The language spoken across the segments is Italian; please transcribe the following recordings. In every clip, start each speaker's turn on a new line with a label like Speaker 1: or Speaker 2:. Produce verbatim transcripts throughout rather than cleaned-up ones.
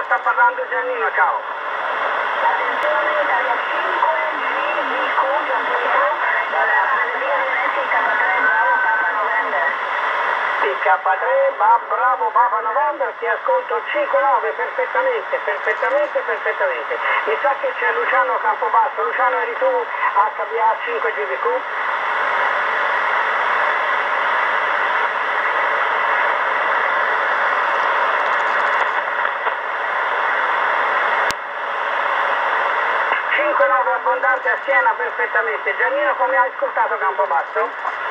Speaker 1: sta parlando Giannino, ciao.
Speaker 2: Attenzione, Italia cinque, G di Cuggio, dalla Ferrovia Venezia K tre, bravo Papa November.
Speaker 1: P K tre, va bravo Papa November, ti ascolto cinque nove perfettamente, perfettamente, perfettamente. Mi sa che c'è Luciano Campobasso. Luciano, eri tu H B A cinque G V Q? cinque nove abbondante a Siena perfettamente. Giannino, come hai ascoltato Campobasso?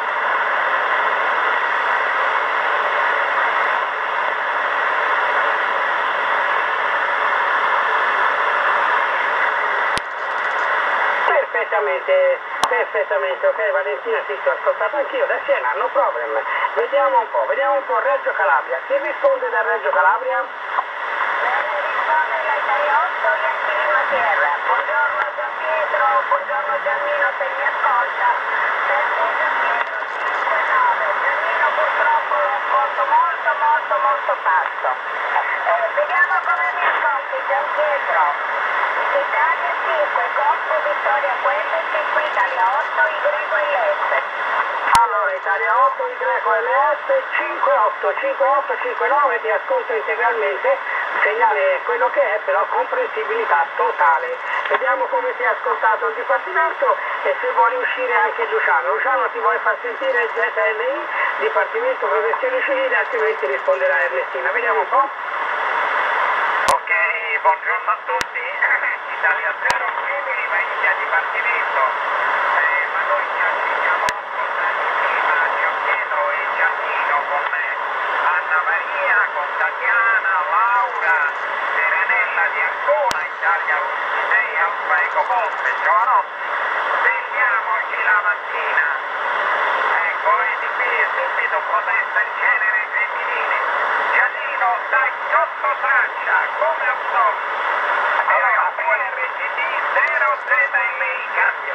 Speaker 1: Perfettamente, perfettamente, ok Valentina, sì, ti ho ascoltato anch'io, da Siena, no problem. Vediamo un po', vediamo un po' Reggio Calabria. Chi risponde da Reggio Calabria?
Speaker 2: Bene, risponde la Italia otto, Yankee Lima Sierra. Buongiorno Gian Pietro, buongiorno Giannino, se mi ascolta. Per te Gian Pietro cinque nove. Giannino purtroppo lo ascolto molto, molto, molto basso. Eh, vediamo come mi ascolti Gian Pietro. Italia cinque, Golfo, Vittoria Quebec, cinque Italia otto, Y L S.
Speaker 1: Allora, Italia otto, Y L S, cinque otto, cinque otto, cinque nove, ti ascolto integralmente, segnale quello che è, però comprensibilità totale. Vediamo come ti ha ascoltato il Dipartimento e se vuole uscire anche Luciano. Luciano, ti vuoi far sentire Z L I, Dipartimento Protezione Civile, altrimenti risponderà Ernestina. Vediamo un po'.
Speaker 3: Ok, buongiorno a tutti. Italia zero Gemini va in via Dipartimento, eh, ma noi ci accingiamo a ascoltarci prima Gian Pietro e Giannino con Anna Maria, con Tatiana, Laura, Serenella di Ancona, Italia ventisei, Alfa Eco Volpe, giovanotti, svegliamoci la mattina. Ecco, vedi qui è subito protesta il genere femminile. Giannino, dai sotto traccia, come al solito. Allora, due R G D, zero Z L I, cambio.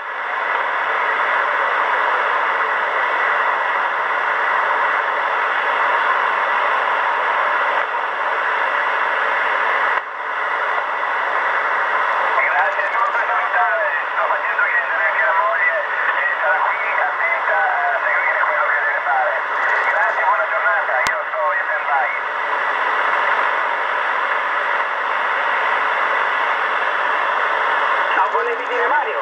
Speaker 3: Grazie, super salutare. Sto facendo chiedere anche la moglie e sarà qui attenta a seguire quello che deve fare. Grazie, buona giornata, io sto in stand-by.
Speaker 1: Ah, volevi dire Mario?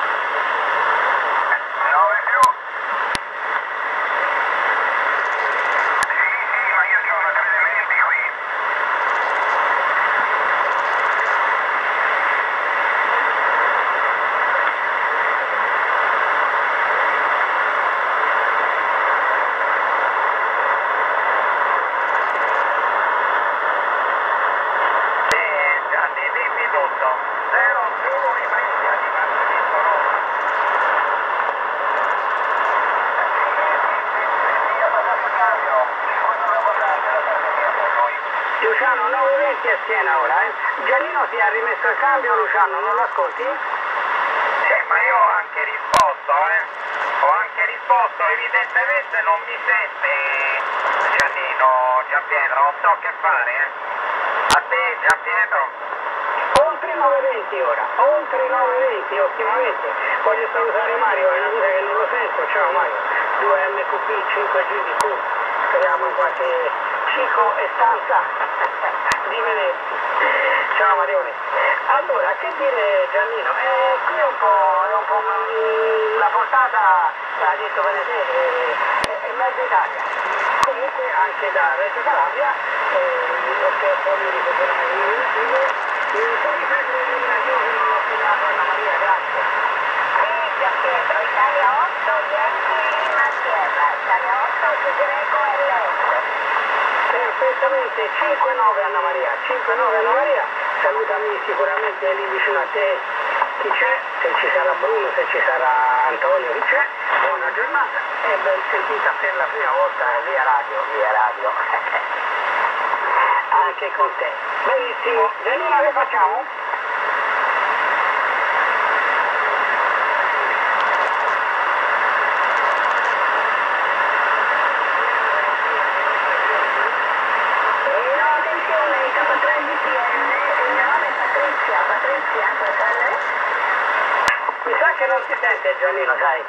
Speaker 3: nove più. Sì, sì, ma io ho una tre elementi qui. Sì, Gianni, dimmi tutto. zero più, rimessa di Dipartimento Roma.
Speaker 1: Luciano, nove venti a Siena ora, eh? Giannino si è rimesso il cambio, Luciano, non lo ascolti?
Speaker 3: Sì, ma io ho anche risposto, eh. Ho anche risposto, evidentemente non mi sente Giannino, Gianpietro, non so che fare, eh. A te, Gianpietro.
Speaker 1: Oltre nove venti ora, oltre nove venti, ottimamente. Voglio salutare Mario, è una vita che non lo sento, ciao Mario. due M Q P, cinque G D Q, speriamo in qualche cico e stanza di Venezia. Ciao Marione. Allora, che dire Giannino? Eh, qui è un po', è un po' mm, la portata, l'ha detto bene te, è, è mezza Italia. Comunque anche da Reggio Calabria, eh, lo stesso mi ricorderai il illuminativo, mi puoi ripetere l'illuminativo che non l'ho segnato Anna Maria, grazie.
Speaker 2: Sì, Gian Pietro, Italia otto, Yankee Lima Sierra. Italia otto, Y L S.
Speaker 1: Perfettamente, cinque nove Anna Maria, cinque nove Anna Maria, salutami sicuramente lì vicino a te chi c'è, se ci sarà Bruno, se ci sarà Antonio, chi c'è, buona giornata e ben sentita per la prima volta via radio, via radio, anche con te. Benissimo, Giannino che facciamo?
Speaker 2: E attenzione, K tre G P
Speaker 1: sa che non si sente Giannino, sai?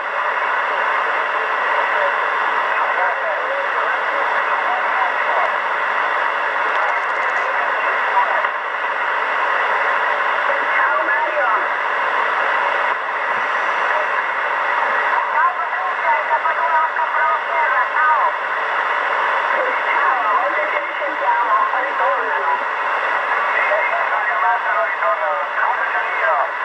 Speaker 2: Ciao Mario. Ciao Patrizia, è sabato un capo terra, ciao. Ciao, a volte ci risentiamo, ritornano.
Speaker 3: Mario Massaro ritorna, come Giannino.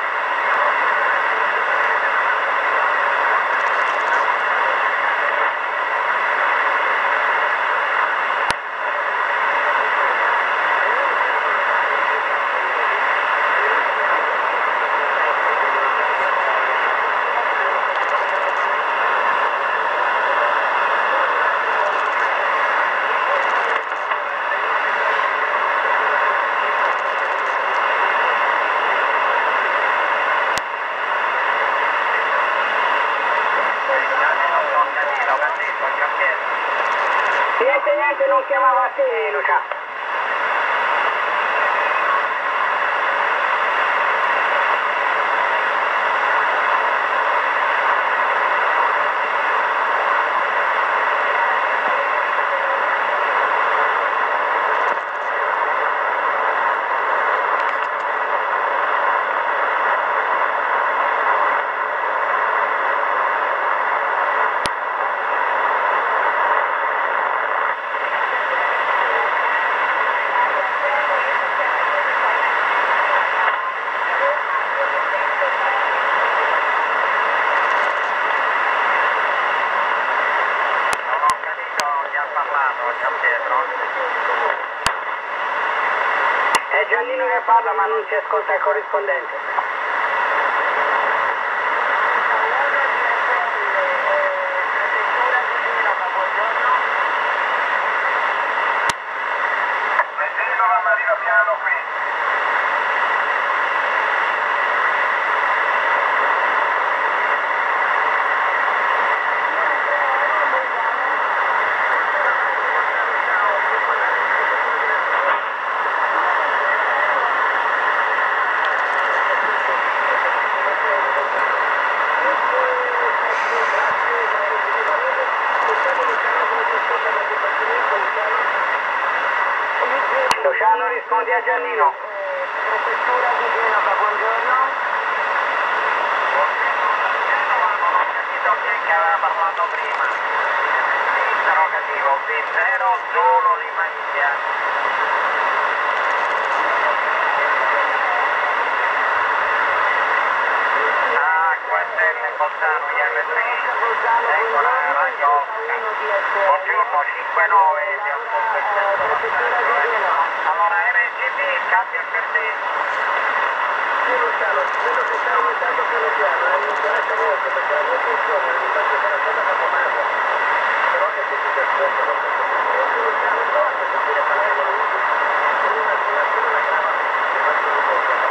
Speaker 1: Niente, niente, non chiamava a te, Lucia. È Giannino che parla ma non si ascolta il corrispondente.
Speaker 3: Genova ma arriva piano qui.
Speaker 1: Luciano, rispondi a Giannino.
Speaker 2: Prefettura di Genova, buongiorno.
Speaker 3: Genova non ho capito chi è che aveva parlato prima. Interrogativo, V zero solo di Maniglia. Ah, questo è il Bolzano, gli M tre. Ecco la radio. Buongiorno, cinque nove, ti ascolto il centro passaggio. Allora R G B, cambia per te.
Speaker 1: Sì, Luciano, vedo che sta aumentando piano piano, eh, mi interessa molto perché la mia funzione è di fare quella cosa da comando. Però che tutti ti ascoltano, perché Luciano prova a sentire Palermo Luigi, con una affermazione una grava che faccio un po' di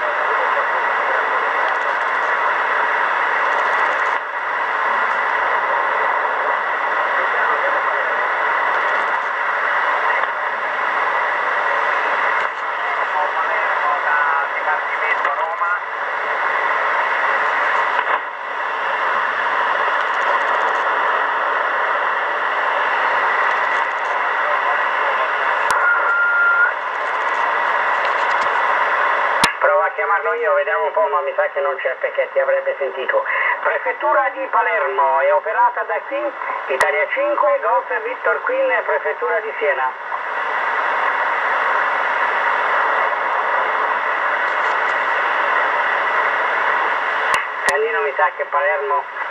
Speaker 3: Palermo da Dipartimento Roma.
Speaker 1: Provo a chiamarlo io, vediamo un po', ma mi sa che non c'è perché ti avrebbe sentito. Prefettura di Palermo, è operata da qui, Italia cinque, Golf Victor Queen, Prefettura di Siena. Giannino, mi sa che Palermo